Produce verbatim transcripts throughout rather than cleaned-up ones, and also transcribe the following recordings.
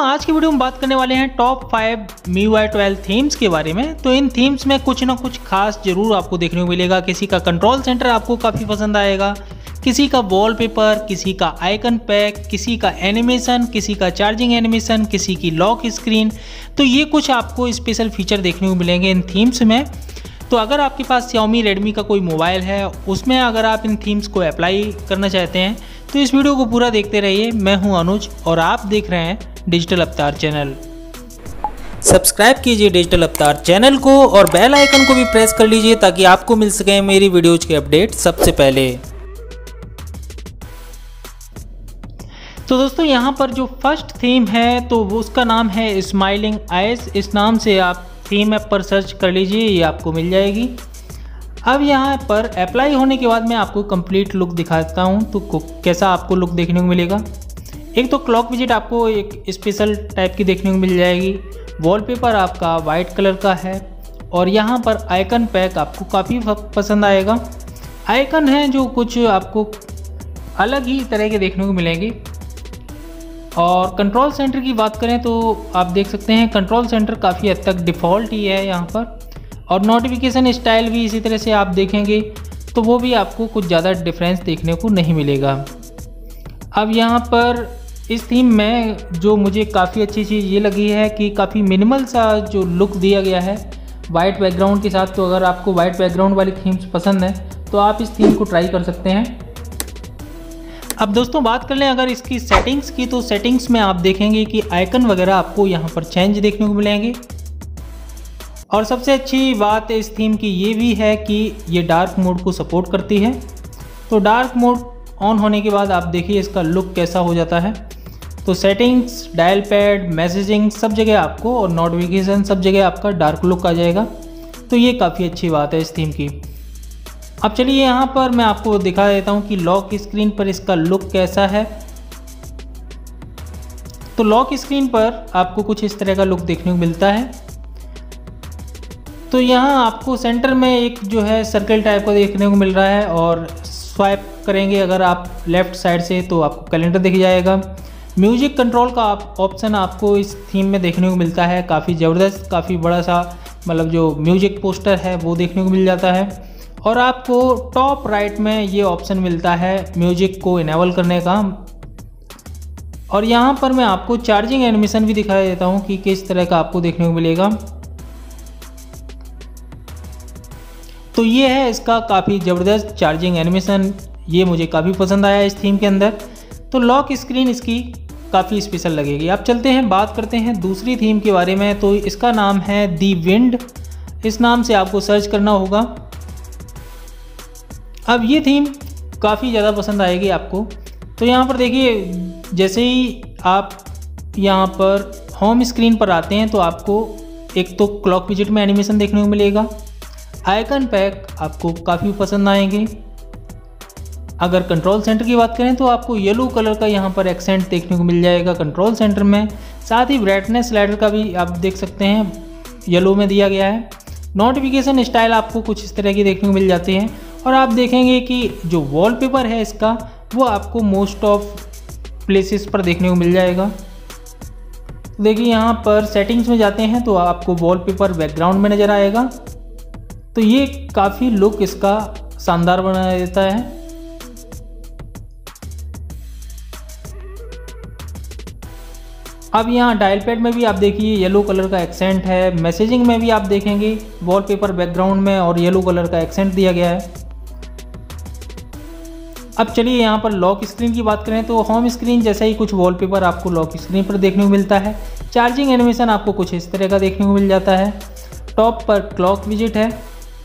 आज की वीडियो में बात करने वाले हैं top five M I U I twelve themes के बारे में। तो इन थीम्स में कुछ ना कुछ खास जरूर आपको देखने को मिलेगा। किसी का कंट्रोल सेंटर आपको काफ़ी पसंद आएगा, किसी का वॉलपेपर, किसी का आइकन पैक, किसी का एनिमेशन, किसी का चार्जिंग एनिमेशन, किसी की लॉक स्क्रीन। तो ये कुछ आपको स्पेशल फीचर देखने को मिलेंगे इन थीम्स में। तो अगर आपके पास Xiaomi Redmi का कोई मोबाइल है, उसमें अगर आप इन थीम्स को अप्लाई करना चाहते हैं तो इस वीडियो को पूरा देखते रहिए। मैं हूं अनुज और आप देख रहे हैं डिजिटल अवतार चैनल। सब्सक्राइब कीजिए डिजिटल अवतार चैनल को और बेल आइकन को भी प्रेस कर लीजिए ताकि आपको मिल सके मेरी वीडियोज के अपडेट सबसे पहले। तो दोस्तों यहाँ पर जो फर्स्ट थीम है तो उसका नाम है स्माइलिंग आइज। इस नाम से आप थीम ऐप पर सर्च कर लीजिए, ये आपको मिल जाएगी। अब यहाँ पर अप्लाई होने के बाद मैं आपको कंप्लीट लुक दिखाता हूँ तो कैसा आपको लुक देखने को मिलेगा। एक तो क्लॉक विजिट आपको एक स्पेशल टाइप की देखने को मिल जाएगी। वॉलपेपर आपका वाइट कलर का है और यहाँ पर आइकन पैक आपको काफ़ी पसंद आएगा। आइकन है जो कुछ आपको अलग ही तरह के देखने को मिलेंगे। और कंट्रोल सेंटर की बात करें तो आप देख सकते हैं कंट्रोल सेंटर काफ़ी हद तक डिफ़ॉल्ट ही है यहाँ पर। और नोटिफिकेशन स्टाइल भी इसी तरह से आप देखेंगे तो वो भी आपको कुछ ज़्यादा डिफरेंस देखने को नहीं मिलेगा। अब यहाँ पर इस थीम में जो मुझे काफ़ी अच्छी चीज़ ये लगी है कि काफ़ी मिनिमल सा जो लुक दिया गया है वाइट बैकग्राउंड के साथ। तो अगर आपको वाइट बैकग्राउंड वाली थीम्स पसंद है तो आप इस थीम को ट्राई कर सकते हैं। अब दोस्तों बात कर लें अगर इसकी सेटिंग्स की, तो सेटिंग्स में आप देखेंगे कि आइकन वगैरह आपको यहाँ पर चेंज देखने को मिलेंगे। और सबसे अच्छी बात इस थीम की ये भी है कि ये डार्क मोड को सपोर्ट करती है। तो डार्क मोड ऑन होने के बाद आप देखिए इसका लुक कैसा हो जाता है। तो सेटिंग्स, डायल पैड, मैसेजिंग सब जगह आपको और नोटिफिकेशन सब जगह आपका डार्क लुक आ जाएगा। तो ये काफ़ी अच्छी बात है इस थीम की। अब चलिए यहाँ पर मैं आपको दिखा देता हूँ कि लॉक स्क्रीन पर इसका लुक कैसा है। तो लॉक स्क्रीन पर आपको कुछ इस तरह का लुक देखने को मिलता है। तो यहाँ आपको सेंटर में एक जो है सर्कल टाइप का देखने को मिल रहा है और स्वाइप करेंगे अगर आप लेफ़्ट साइड से तो आपको कैलेंडर दिख जाएगा। म्यूजिक कंट्रोल का आप ऑप्शन आपको इस थीम में देखने को मिलता है। काफ़ी ज़बरदस्त, काफ़ी बड़ा सा मतलब जो म्यूजिक पोस्टर है वो देखने को मिल जाता है। और आपको टॉप राइट में ये ऑप्शन मिलता है म्यूजिक को इनेबल करने का। और यहाँ पर मैं आपको चार्जिंग एनिमेशन भी दिखा देता हूँ कि किस तरह का आपको देखने को मिलेगा। तो ये है इसका काफ़ी ज़बरदस्त चार्जिंग एनिमेशन, ये मुझे काफ़ी पसंद आया इस थीम के अंदर। तो लॉक स्क्रीन इसकी काफ़ी स्पेशल लगेगी। अब चलते हैं बात करते हैं दूसरी थीम के बारे में। तो इसका नाम है दी विंड। इस नाम से आपको सर्च करना होगा। अब ये थीम काफ़ी ज़्यादा पसंद आएगी आपको। तो यहाँ पर देखिए जैसे ही आप यहाँ पर होम स्क्रीन पर आते हैं तो आपको एक तो क्लॉक विजिट में एनिमेशन देखने को मिलेगा। आइकन पैक आपको काफ़ी पसंद आएंगे। अगर कंट्रोल सेंटर की बात करें तो आपको येलो कलर का यहाँ पर एक्सेंट देखने को मिल जाएगा कंट्रोल सेंटर में। साथ ही ब्राइटनेस स्लाइडर का भी आप देख सकते हैं येलो में दिया गया है। नोटिफिकेशन स्टाइल आपको कुछ इस तरह की देखने को मिल जाती हैं। और आप देखेंगे कि जो वॉलपेपर है इसका वो आपको मोस्ट ऑफ प्लेसेस पर देखने को मिल जाएगा। तो देखिए यहाँ पर सेटिंग्स में जाते हैं तो आपको वॉलपेपर बैकग्राउंड में नज़र आएगा। तो ये काफ़ी लुक इसका शानदार बना देता है। अब यहाँ डायल पैड में भी आप देखिए येलो कलर का एक्सेंट है। मैसेजिंग में भी आप देखेंगे वॉलपेपर बैकग्राउंड में और येलो कलर का एक्सेंट दिया गया है। अब चलिए यहाँ पर लॉक स्क्रीन की बात करें तो होम स्क्रीन जैसा ही कुछ वॉलपेपर आपको लॉक स्क्रीन पर देखने को मिलता है। चार्जिंग एनिमेशन आपको कुछ इस तरह का देखने को मिल जाता है। टॉप पर क्लॉक विजिट है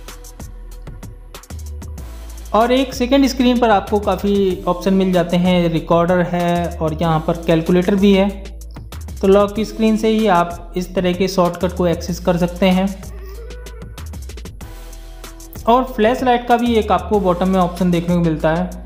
और एक सेकंड स्क्रीन पर आपको काफ़ी ऑप्शन मिल जाते हैं। रिकॉर्डर है और यहाँ पर कैलकुलेटर भी है। तो लॉक स्क्रीन से ही आप इस तरह के शॉर्टकट को एक्सेस कर सकते हैं। और फ्लैश लाइट का भी एक आपको बॉटम में ऑप्शन देखने को मिलता है।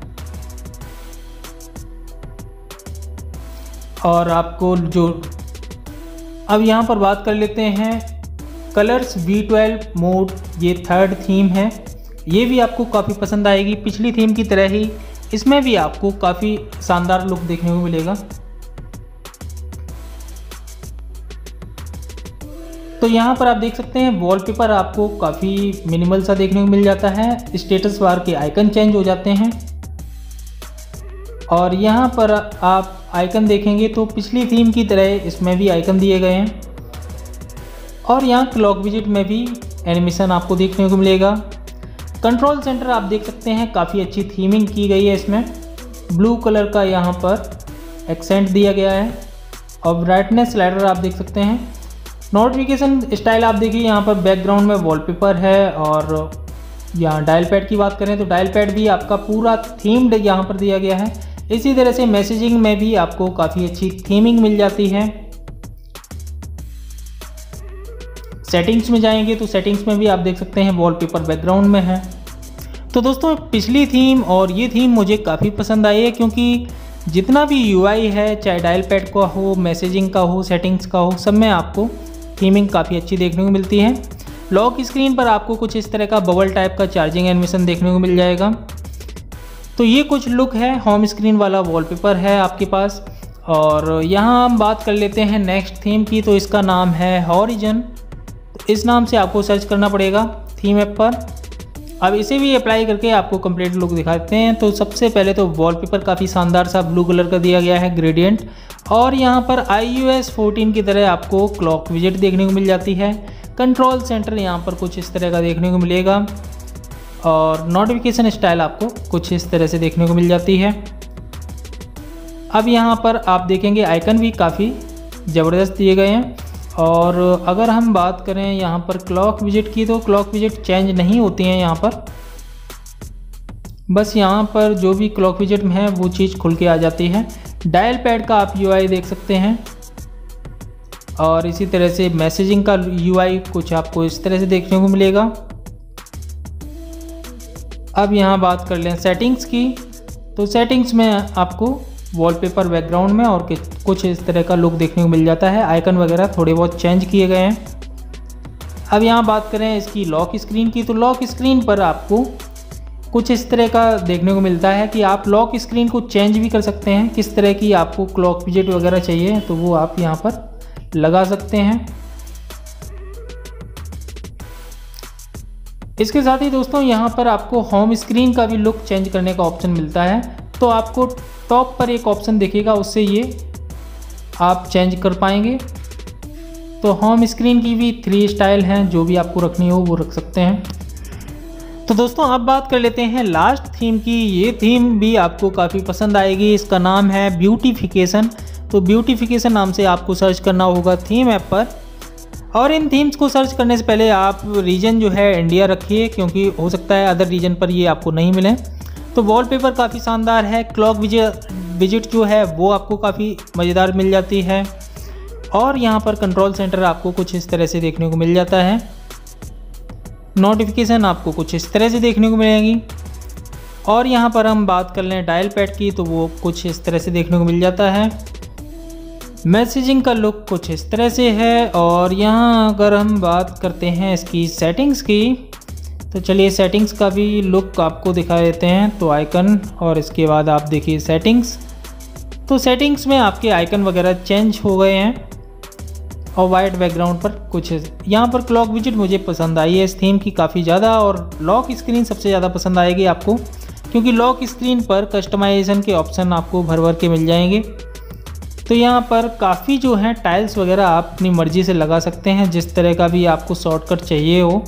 और आपको जो अब यहाँ पर बात कर लेते हैं कलर्स वी ट्वेल्व मोड, ये थर्ड थीम है। ये भी आपको काफ़ी पसंद आएगी। पिछली थीम की तरह ही इसमें भी आपको काफ़ी शानदार लुक देखने को मिलेगा। तो यहाँ पर आप देख सकते हैं वॉलपेपर आपको काफ़ी मिनिमल सा देखने को मिल जाता है। स्टेटस बार के आइकन चेंज हो जाते हैं और यहाँ पर आप आइकन देखेंगे तो पिछली थीम की तरह इसमें भी आइकन दिए गए हैं और यहाँ क्लॉक विजिट में भी एनिमेशन आपको देखने को मिलेगा। कंट्रोल सेंटर आप देख सकते हैं काफ़ी अच्छी थीमिंग की गई है, इसमें ब्लू कलर का यहाँ पर एक्सेंट दिया गया है और ब्राइटनेस स्लाइडर आप देख सकते हैं। नोटिफिकेशन स्टाइल आप देखिए, यहाँ पर बैकग्राउंड में वॉलपेपर है और यहाँ डायल पैड की बात करें तो डायल पैड भी आपका पूरा थीम्ड यहाँ पर दिया गया है। इसी तरह से मैसेजिंग में भी आपको काफ़ी अच्छी थीमिंग मिल जाती है। सेटिंग्स में जाएंगे तो सेटिंग्स में भी आप देख सकते हैं वॉलपेपर बैकग्राउंड में है। तो दोस्तों पिछली थीम और ये थीम मुझे काफ़ी पसंद आई है, क्योंकि जितना भी यूआई है, चाहे डायल पैड का हो, मैसेजिंग का हो, सेटिंग्स का हो, सब में आपको थीमिंग काफ़ी अच्छी देखने को मिलती है। लॉक स्क्रीन पर आपको कुछ इस तरह का बबल टाइप का चार्जिंग एनिमेशन देखने को मिल जाएगा। तो ये कुछ लुक है, होम स्क्रीन वाला वॉलपेपर है आपके पास। और यहाँ हम बात कर लेते हैं नेक्स्ट थीम की, तो इसका नाम है हॉरिजन। तो इस नाम से आपको सर्च करना पड़ेगा थीम ऐप पर। अब इसे भी अप्लाई करके आपको कंप्लीट लुक दिखाते हैं। तो सबसे पहले तो वॉलपेपर काफ़ी शानदार सा ब्लू कलर का दिया गया है, ग्रेडियंट, और यहाँ पर आई ओ एस फोर्टीन की तरह आपको क्लॉक विजेट देखने को मिल जाती है। कंट्रोल सेंटर यहाँ पर कुछ इस तरह का देखने को मिलेगा और नोटिफिकेशन स्टाइल आपको कुछ इस तरह से देखने को मिल जाती है। अब यहाँ पर आप देखेंगे आइकन भी काफ़ी ज़बरदस्त दिए गए हैं। और अगर हम बात करें यहाँ पर क्लॉक विजिट की, तो क्लॉक विजिट चेंज नहीं होती हैं यहाँ पर, बस यहाँ पर जो भी क्लॉक विजिट में है वो चीज़ खुल के आ जाती है। डायल पैड का आप यूआई देख सकते हैं और इसी तरह से मैसेजिंग का यूआई कुछ आपको इस तरह से देखने को मिलेगा। अब यहाँ बात कर लें सेटिंग्स की, तो सेटिंग्स में आपको वॉलपेपर बैकग्राउंड में और कुछ इस तरह का लुक देखने को मिल जाता है। आइकन वगैरह थोड़े बहुत चेंज किए गए हैं। अब यहाँ बात करें इसकी लॉक स्क्रीन की, तो लॉक स्क्रीन पर आपको कुछ इस तरह का देखने को मिलता है कि आप लॉक स्क्रीन को चेंज भी कर सकते हैं। किस तरह की आपको क्लॉक विजेट वगैरह चाहिए तो वो आप यहाँ पर लगा सकते हैं। इसके साथ ही दोस्तों यहाँ पर आपको होम स्क्रीन का भी लुक चेंज करने का ऑप्शन मिलता है। तो आपको टॉप पर एक ऑप्शन दिखेगा, उससे ये आप चेंज कर पाएंगे। तो होम स्क्रीन की भी थ्री स्टाइल हैं, जो भी आपको रखनी हो वो रख सकते हैं। तो दोस्तों अब बात कर लेते हैं लास्ट थीम की। ये थीम भी आपको काफ़ी पसंद आएगी। इसका नाम है ब्यूटीफिकेशन। तो ब्यूटीफिकेशन नाम से आपको सर्च करना होगा थीम ऐप पर। और इन थीम्स को सर्च करने से पहले आप रीजन जो है इंडिया रखिए, क्योंकि हो सकता है अदर रीजन पर ये आपको नहीं मिले। तो वॉलपेपर काफ़ी शानदार है। क्लॉक विजिट जो है वो आपको काफ़ी मज़ेदार मिल जाती है। और यहाँ पर कंट्रोल सेंटर आपको कुछ इस तरह से देखने को मिल जाता है। नोटिफिकेशन आपको कुछ इस तरह से देखने को मिलेगी। और यहाँ पर हम बात कर लें डायल पैड की, तो वो कुछ इस तरह से देखने को मिल जाता है। मैसेजिंग का लुक कुछ इस तरह से है। और यहाँ अगर हम बात करते हैं इसकी सेटिंग्स की, तो चलिए सेटिंग्स का भी लुक आपको दिखा देते हैं। तो आइकन और इसके बाद आप देखिए सेटिंग्स। तो सेटिंग्स में आपके आइकन वगैरह चेंज हो गए हैं और वाइट बैकग्राउंड पर कुछ यहाँ पर क्लॉक विजिट मुझे पसंद आई है इस थीम की काफ़ी ज़्यादा। और लॉक स्क्रीन सबसे ज़्यादा पसंद आएगी आपको, क्योंकि लॉक स्क्रीन पर कस्टमाइजेशन के ऑप्शन आपको भर भर के मिल जाएंगे। तो यहाँ पर काफ़ी जो है टाइल्स वगैरह आप अपनी मर्ज़ी से लगा सकते हैं, जिस तरह का भी आपको शॉर्टकट चाहिए हो।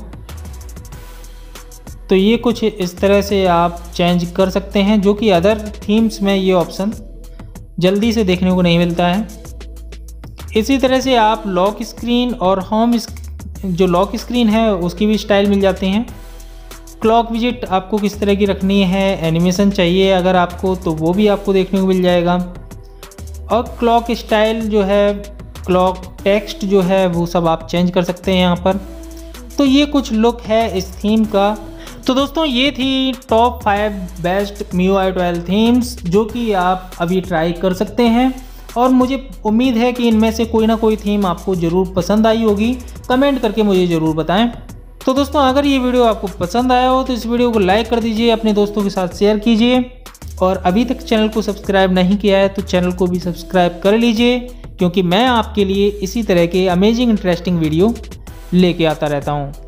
तो ये कुछ इस तरह से आप चेंज कर सकते हैं, जो कि अदर थीम्स में ये ऑप्शन जल्दी से देखने को नहीं मिलता है। इसी तरह से आप लॉक स्क्रीन और होम जो लॉक स्क्रीन है उसकी भी स्टाइल मिल जाती हैं। क्लॉक विजिट आपको किस तरह की रखनी है, एनिमेशन चाहिए अगर आपको, तो वो भी आपको देखने को मिल जाएगा। और क्लॉक स्टाइल जो है, क्लॉक टेक्स्ट जो है, वो सब आप चेंज कर सकते हैं यहाँ पर। तो ये कुछ लुक है इस थीम का। तो दोस्तों ये थी top five best M I U I twelve themes, जो कि आप अभी ट्राई कर सकते हैं। और मुझे उम्मीद है कि इनमें से कोई ना कोई थीम आपको ज़रूर पसंद आई होगी। कमेंट करके मुझे ज़रूर बताएं। तो दोस्तों अगर ये वीडियो आपको पसंद आया हो तो इस वीडियो को लाइक कर दीजिए, अपने दोस्तों के साथ शेयर कीजिए। और अभी तक चैनल को सब्सक्राइब नहीं किया है तो चैनल को भी सब्सक्राइब कर लीजिए, क्योंकि मैं आपके लिए इसी तरह के अमेजिंग इंटरेस्टिंग वीडियो लेके आता रहता हूँ।